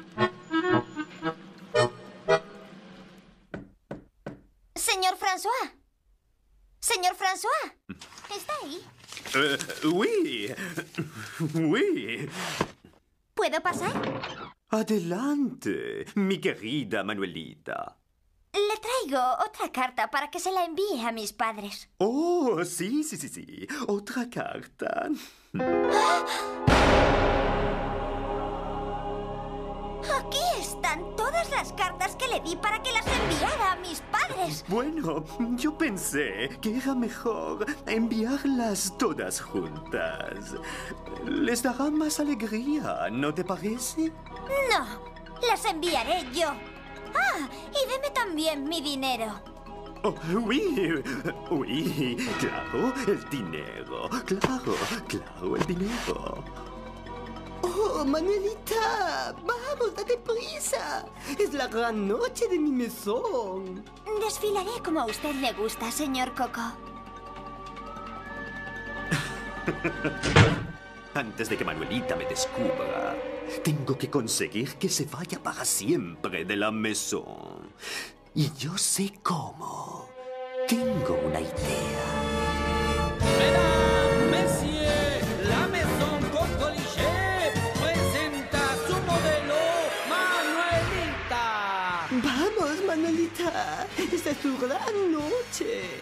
Señor François. Señor François. ¿Está ahí? Uh, oui. Oui. ¿Puedo pasar? Adelante, mi querida Manuelita. Le traigo otra carta para que se la envíe a mis padres. Oh, sí, sí, sí, sí. Otra carta. Aquí están todas las cartas que le di para que las enviara a mis padres. Bueno, yo pensé que era mejor enviarlas todas juntas. Les dará más alegría, ¿no te parece? No, las enviaré yo. Ah, y deme también mi dinero. Oh, oui, oui, claro, el dinero. Claro, claro, el dinero. ¡Oh, Manuelita! ¡Vamos, date prisa! Es la gran noche de mi mesón. Desfilaré como a usted le gusta, señor Coco. Antes de que Manuelita me descubra, tengo que conseguir que se vaya para siempre de la mesón. Y yo sé cómo. Tengo una idea. Mesdames, messieurs, la Maison Cocoliche presenta a su modelo, Manuelita. Vamos, Manuelita. Esta es tu gran noche.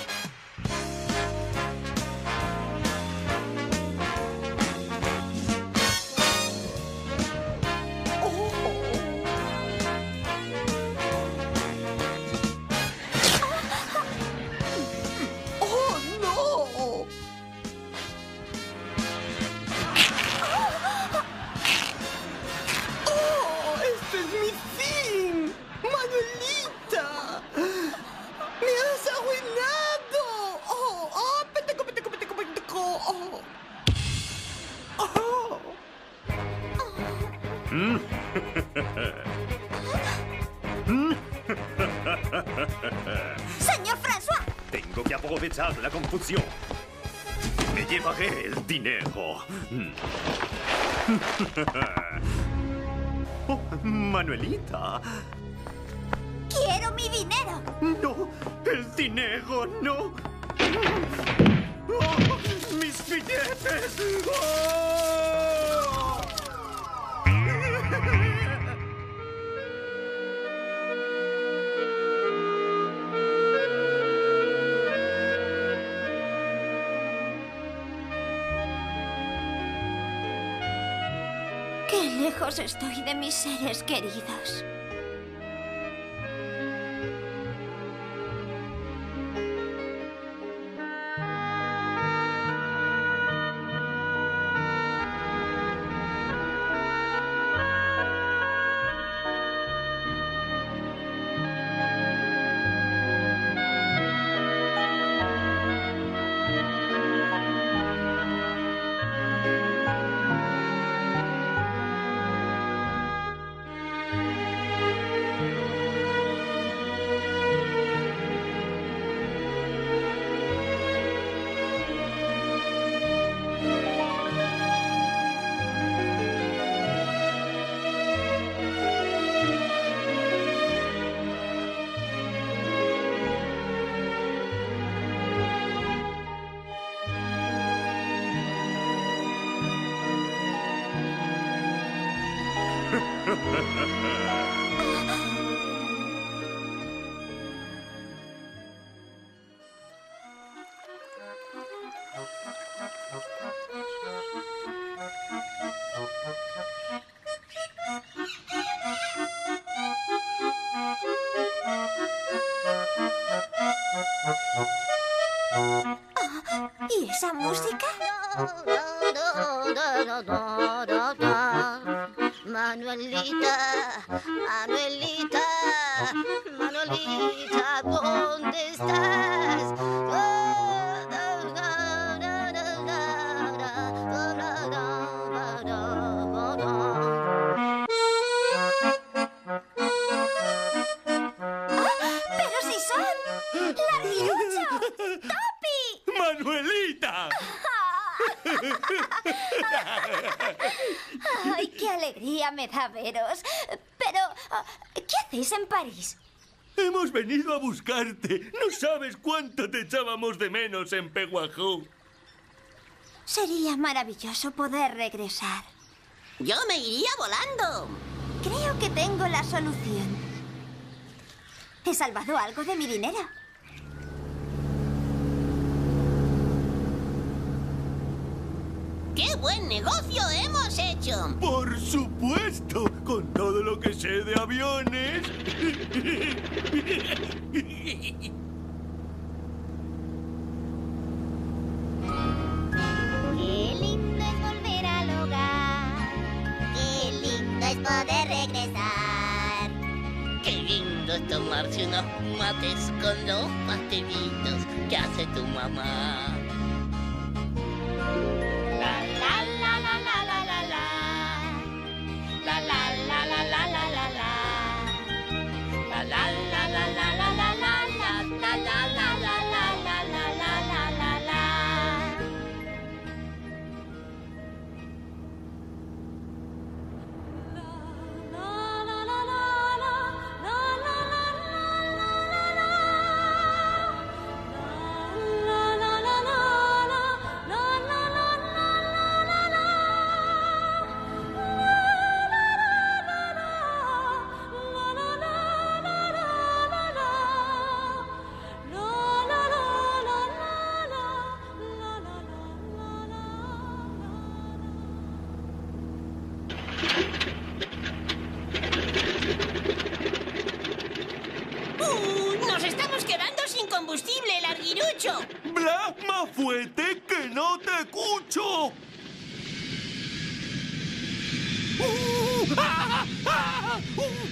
¡Señor François! Tengo que aprovechar la confusión. Me llevaré el dinero. Oh, Manuelita. ¡Quiero mi dinero! No, el dinero no. Oh, mis billetes. Oh. Qué lejos estoy de mis seres queridos. ¿Y esa música? Manuelita, Manuelita, Manuelita. Manolita, ¿dónde estás? ¡Pero si son! ¡Larguirucho! ¡Topi! ¡Manuelita! ¡Ay, qué alegría me da veros! Pero, ¿qué hacéis en París? Hemos venido a buscarte. No sabes cuánto te echábamos de menos en Peguajó. Sería maravilloso poder regresar. Yo me iría volando. Creo que tengo la solución. He salvado algo de mi dinero. ¡Qué buen negocio hemos hecho! Por supuesto, con todo lo que sé de aviones. Qué lindo es volver al hogar. Qué lindo es poder regresar. Qué lindo es tomarse unos mates con los pastelitos que hace tu mamá. La la la la la la la la. La la la la la la la la. La la la la la la la la la. La la la la la la la la la la. ¡Uh! ¡Nos estamos quedando sin combustible, Larguirucho! ¡Bla, más fuerte que no te escucho! ¡Uh! ¡Ah! ¡Ah! ¡Uh!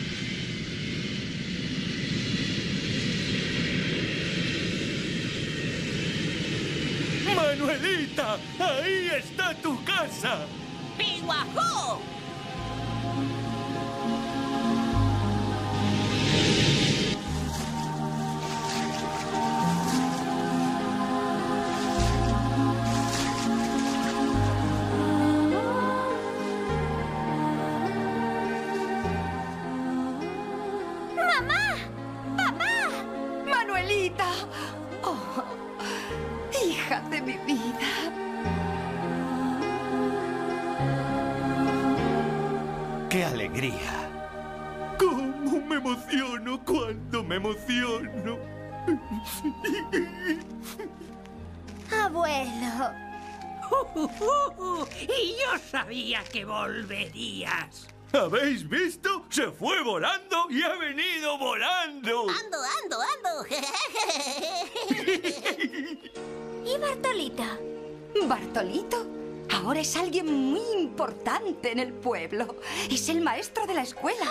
¡Manuelita! ¡Ahí está tu casa! ¡Peguajó! ¡Mamá! ¡Papá! ¡Manuelita! Oh, hija de mi vida. ¡Qué alegría! ¿Cómo me emociono cuando me emociono? Abuelo. Uh, uh, uh, uh, y yo sabía que volverías. ¿Habéis visto? Se fue volando y ha venido volando. ¡Ando, ando, ando! ¿Y Bartolito? ¿Bartolito? Ahora es alguien muy importante en el pueblo. Es el maestro de la escuela.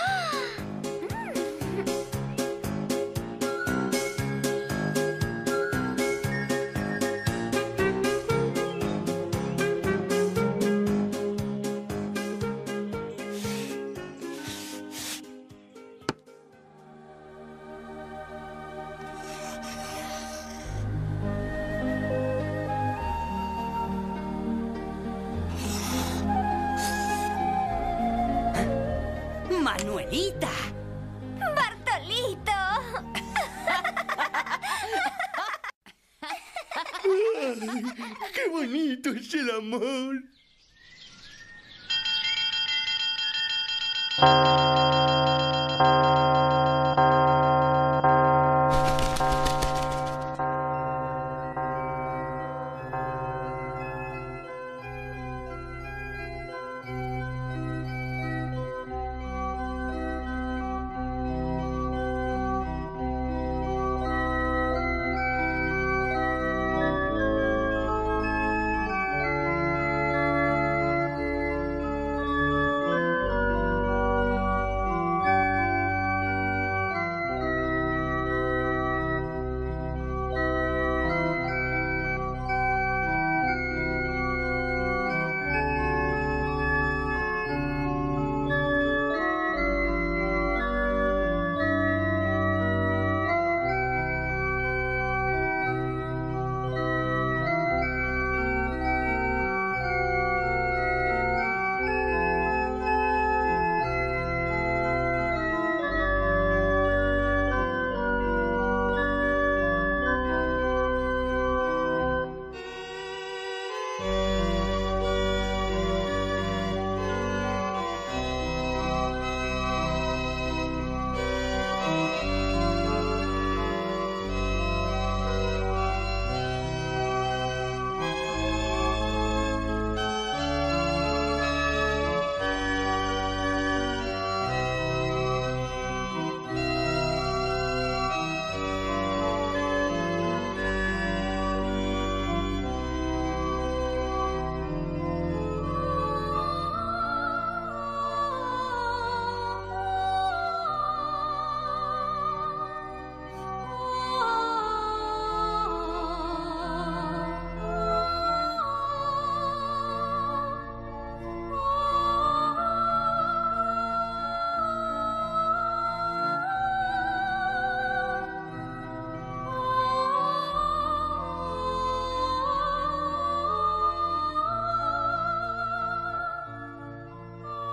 ¡Manuelita! ¡Bartolito! ¡Ay, ¡qué bonito es el amor!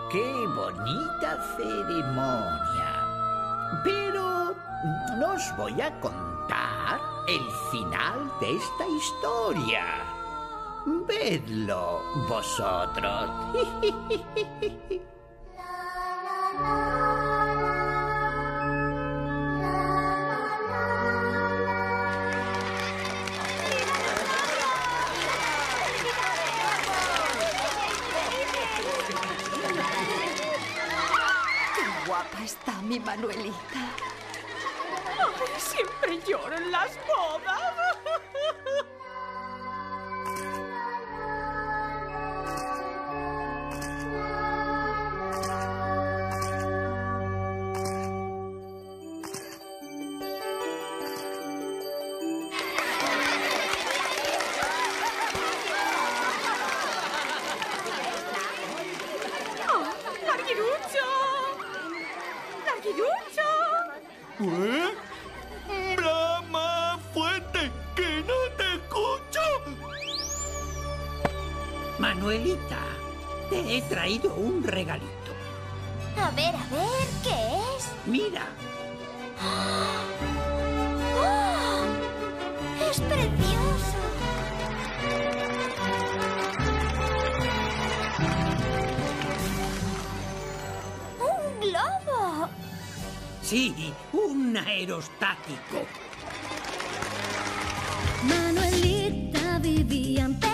qué bonita ceremonia. Pero no os voy a contar el final de esta historia. Vedlo vosotros. Guapa está mi Manuelita. Ay, siempre lloro en las bodas. Oh, ¡Larguirucho! ¡Larguirucho! ¿Eh? ¡Habla más fuerte, que no te escucho! Manuelita, te he traído un regalito. A ver, a ver, ¿qué es? Mira. ¡Oh! ¡Es precioso! ¡Un globo! Sí, un aerostático. Manuelita vivía en